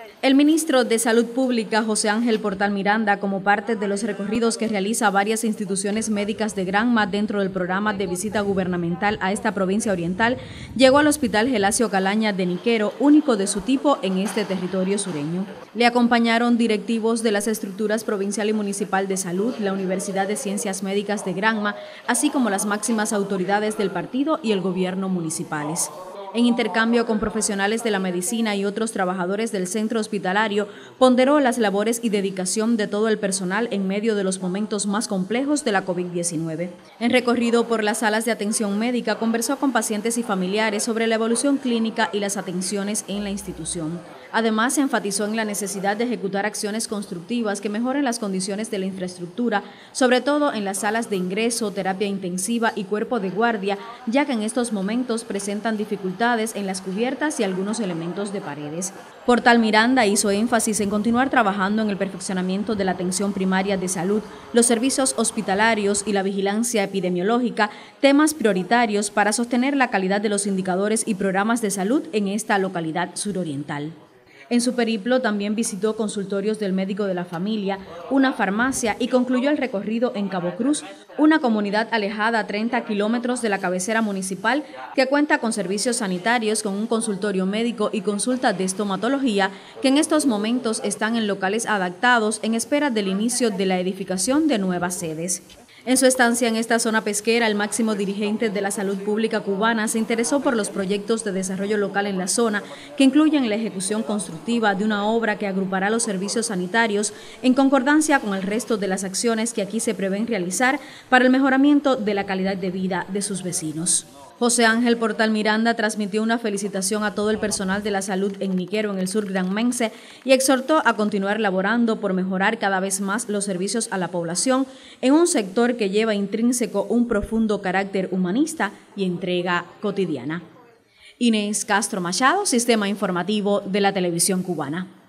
El ministro de Salud Pública, José Ángel Portal Miranda, como parte de los recorridos que realiza varias instituciones médicas de Granma dentro del programa de visita gubernamental a esta provincia oriental, llegó al Hospital Gelasio Calaña de Niquero, único de su tipo en este territorio sureño. Le acompañaron directivos de las estructuras provincial y municipal de salud, la Universidad de Ciencias Médicas de Granma, así como las máximas autoridades del partido y el gobierno municipales. En intercambio con profesionales de la medicina y otros trabajadores del centro hospitalario, ponderó las labores y dedicación de todo el personal en medio de los momentos más complejos de la COVID-19. En recorrido por las salas de atención médica, conversó con pacientes y familiares sobre la evolución clínica y las atenciones en la institución. Además, enfatizó en la necesidad de ejecutar acciones constructivas que mejoren las condiciones de la infraestructura, sobre todo en las salas de ingreso, terapia intensiva y cuerpo de guardia, ya que en estos momentos presentan dificultades en las cubiertas y algunos elementos de paredes. Portal Miranda hizo énfasis en continuar trabajando en el perfeccionamiento de la atención primaria de salud, los servicios hospitalarios y la vigilancia epidemiológica, temas prioritarios para sostener la calidad de los indicadores y programas de salud en esta localidad suroriental. En su periplo también visitó consultorios del médico de la familia, una farmacia y concluyó el recorrido en Cabo Cruz, una comunidad alejada a 30 kilómetros de la cabecera municipal que cuenta con servicios sanitarios, con un consultorio médico y consultas de estomatología que en estos momentos están en locales adaptados en espera del inicio de la edificación de nuevas sedes. En su estancia en esta zona pesquera, el máximo dirigente de la salud pública cubana se interesó por los proyectos de desarrollo local en la zona, que incluyen la ejecución constructiva de una obra que agrupará los servicios sanitarios en concordancia con el resto de las acciones que aquí se prevén realizar para el mejoramiento de la calidad de vida de sus vecinos. José Ángel Portal Miranda transmitió una felicitación a todo el personal de la salud en Niquero, en el sur granmense, y exhortó a continuar laborando por mejorar cada vez más los servicios a la población en un sector que lleva intrínseco un profundo carácter humanista y entrega cotidiana. Inés Castro Machado, Sistema Informativo de la Televisión Cubana.